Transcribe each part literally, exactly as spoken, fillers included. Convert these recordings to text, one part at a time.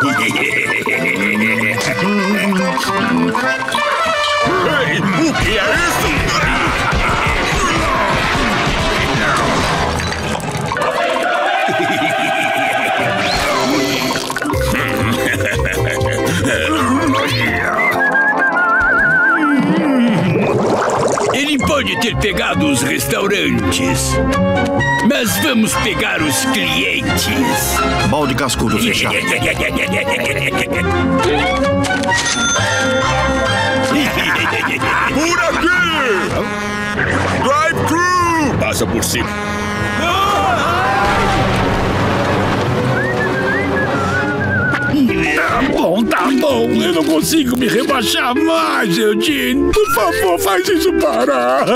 Ei, o que é isso? Ele pode ter pegado os restaurantes, mas vamos pegar os clientes. Balde cascudo fechado. Por aqui! Drive-thru! Passa por cima. Tá bom, tá bom. Eu não consigo me rebaixar mais, Eugene. Por favor, faz isso parar.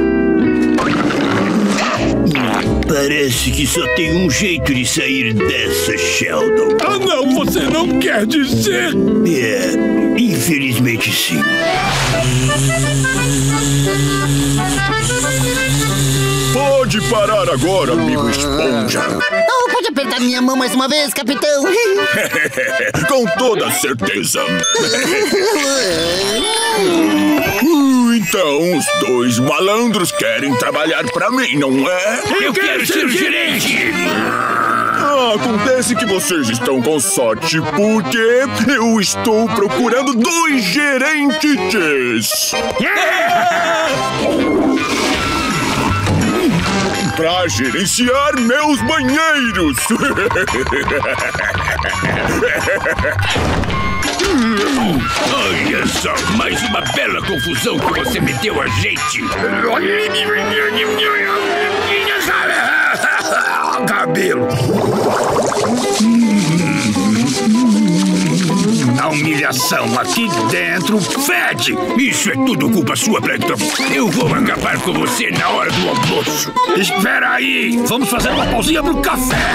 Parece que só tem um jeito de sair dessa, Sheldon. Ah, não, você não quer dizer? É, infelizmente sim. Pode parar agora, amigo Esponja. Oh, pode apertar minha mão mais uma vez, capitão? Com toda certeza. Então, os dois malandros querem trabalhar pra mim, não é? Eu quero ser o gerente! Ah, acontece que vocês estão com sorte, porque eu estou procurando dois gerentes. Pra gerenciar meus banheiros. Olha só, mais uma bela confusão que você meteu a gente. Cabelo. A humilhação aqui dentro fede. Isso é tudo culpa sua, Plankton. Eu vou acabar com você na hora do almoço. Espera aí. Vamos fazer uma pausinha pro café.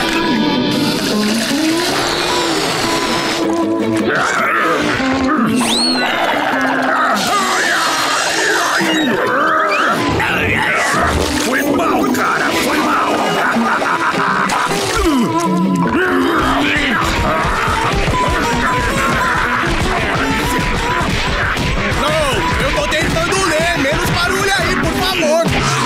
Foi mal, cara. Foi mal. Não, eu tô tentando ler. Menos barulho aí, por favor.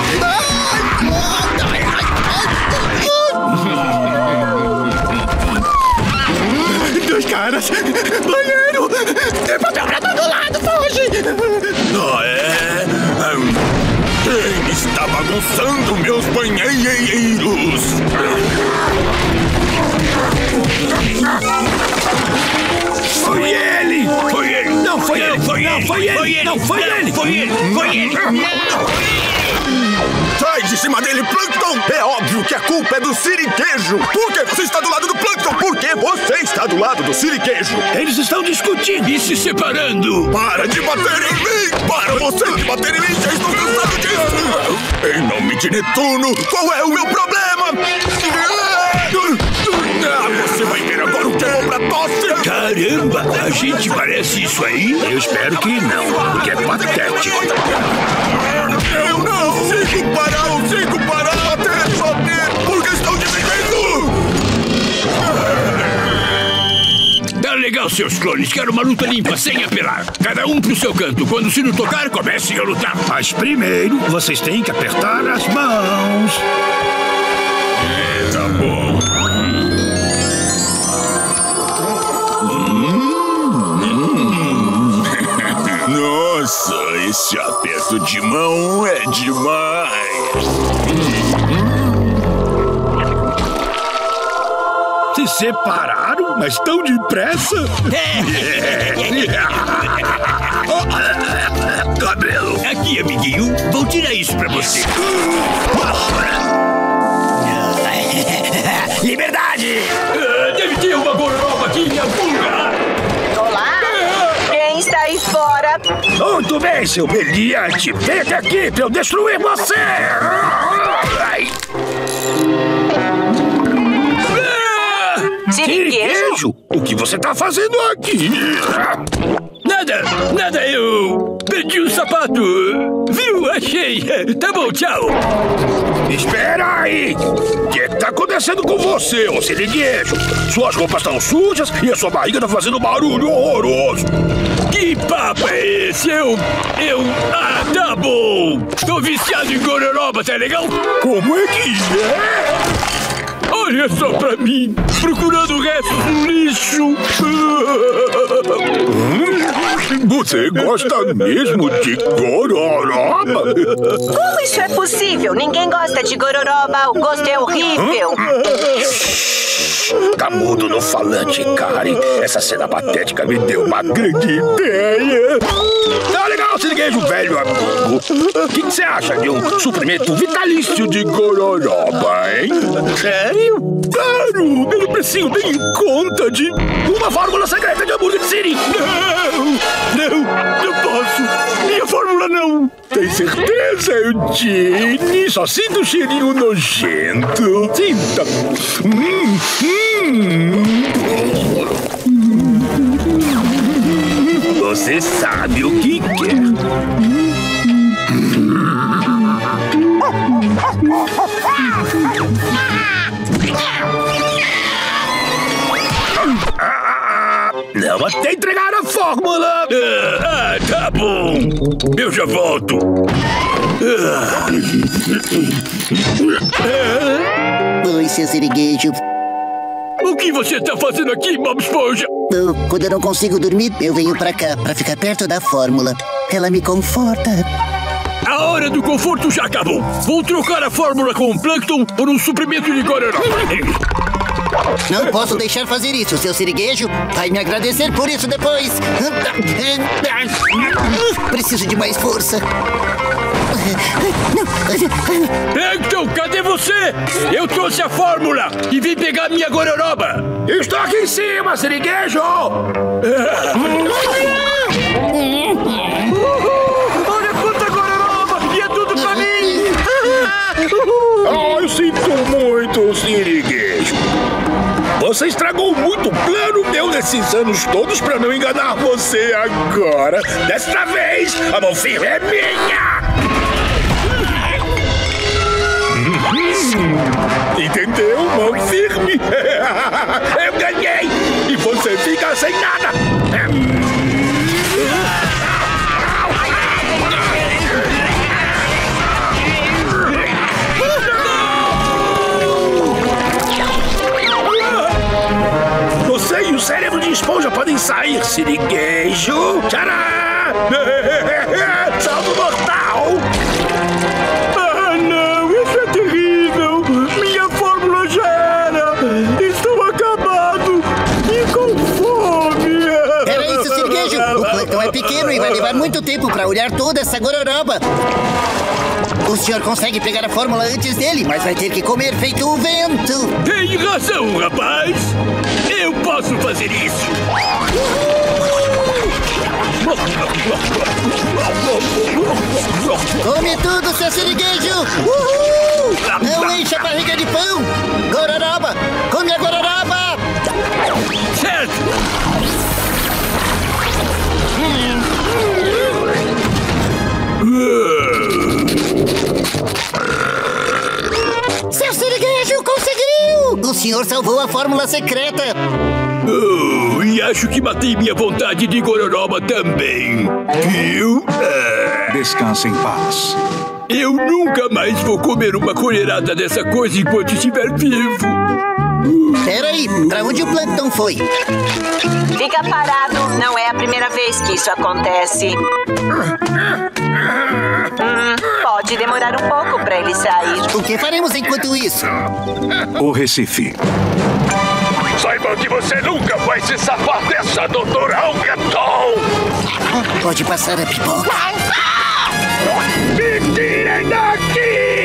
Dois caras. Banheiro. Tem papel pra todo lado, foge. Ah, é? Hum, Quem está bagunçando meus banheiros? Foi ele! Foi ele! Não foi ele! Foi ele! Foi ele! Não foi ele! Foi ele! Foi ele! Sai de cima dele, Plankton! É óbvio que a culpa é do siriquejo! Por que você está do lado do Plankton? Por que você está do lado do siriquejo? Eles estão discutindo e se separando! Para de bater em mim! Para você de bater em mim! Já estou cansado disso! Em nome de Netuno, qual é o meu problema? Ah, você vai ver agora o que é bom pra tosse! Caramba! A gente parece isso aí? Eu espero que não, porque é patético. Eu não consigo parar! Eu consigo parar! Bater! Bater! Porque estão dividindo! Tá legal, seus clones. Quero uma luta limpa, sem apelar. Cada um pro seu canto. Quando o sino tocar, comecem a lutar. Mas primeiro, vocês têm que apertar as mãos. É, tá bom. Nossa, esse aperto de mão é demais. Se separaram, mas tão depressa. Cabelo. Aqui, amiguinho. Vou tirar isso pra você. Liberdade! Uh, deve ter uma gororoba aqui em algum lugar. Olá! Quem está aí fora? Muito bem, seu brilhante. Vem até aqui pra eu destruir você. Siriquejo? O que você tá fazendo aqui? Nada, nada, eu perdi o sapato. Viu? Achei. Tá bom, tchau. Espera aí! O que tá acontecendo com você, ô siriguejo? Suas roupas estão sujas e a sua barriga tá fazendo barulho horroroso. Que papo é esse? Eu... eu... Ah, tá bom. Tô viciado em gororoba, tá legal? Como é que é? Olha só pra mim, procurando restos no lixo. Você gosta mesmo de gororoba? Como isso é possível? Ninguém gosta de gororoba. O gosto é horrível. Tá mudo no falante, Karen. Essa cena patética me deu uma grande ideia. Tá legal, siriguejo, velho amigo. O que você acha de um suprimento vitalício de gororoba, hein? Sério? Claro! Pelo precinho bem em conta de uma fórmula secreta de hambúrguer City. Não! Não! Não posso! Minha fórmula não! Tem certeza, Eugene? Só sinto um cheirinho nojento. Sinta. Hum, hum. Você sabe o que quer. Não até entregar a fórmula. Ah, ah, tá bom. Eu já volto. Oi, seu siriguejo. O que você tá fazendo aqui, Bob Esponja? Eu, quando eu não consigo dormir, eu venho pra cá, pra ficar perto da fórmula. Ela me conforta. A hora do conforto já acabou. Vou trocar a fórmula com o Plankton por um suprimento de gororoba. Não posso deixar fazer isso, seu siriguejo. Vai me agradecer por isso depois. Preciso de mais força. Plankton, cadê você? Eu trouxe a fórmula e vim pegar minha gororoba. Estou aqui em cima, siriguejo! Olha quanta gororoba! E é tudo pra mim! Ah, eu sinto muito, siriguejo. Você estragou muito o plano meu nesses anos todos pra não enganar você agora. Desta vez, a mão firme é minha! Entendeu, mão firme? Eu ganhei! E você fica sem nada! Você e o cérebro de esponja podem sair, siriguejo! Tcharam! Salto mortal! Ah, não! Isso é terrível! Minha fórmula já era! Estou acabado! E com fome! Era isso, siriguejo! O Plankton é pequeno e vai levar muito tempo pra olhar toda essa gororoba. O senhor consegue pegar a fórmula antes dele, mas vai ter que comer feito o vento. Tem razão, rapaz! Eu posso fazer isso! Come tudo, seu siriguejo! Uhul! Não enche a barriga de pão! Gororoba! Come a gororoba! Certo! Seu siriguejo conseguiu! O senhor salvou a fórmula secreta! Oh, e acho que matei minha vontade de gororoba também. Viu? Ah, Descanse em paz. eu nunca mais vou comer uma colherada dessa coisa enquanto estiver vivo. Peraí, pra onde o Plankton foi? Fica parado. Não é a primeira vez que isso acontece. Hum, pode demorar um pouco pra ele sair. O que faremos enquanto isso? O Recife. Saiba que você nunca vai se safar dessa, doutor Algaton! Pode passar a pipoca. Me tirem daqui!